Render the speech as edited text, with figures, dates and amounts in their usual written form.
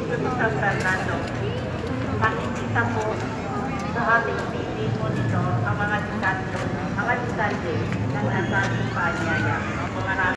dito sa San Fernando. Makikita po sa ating TV monitor ang mga detalye ng nasa ating paanyaya.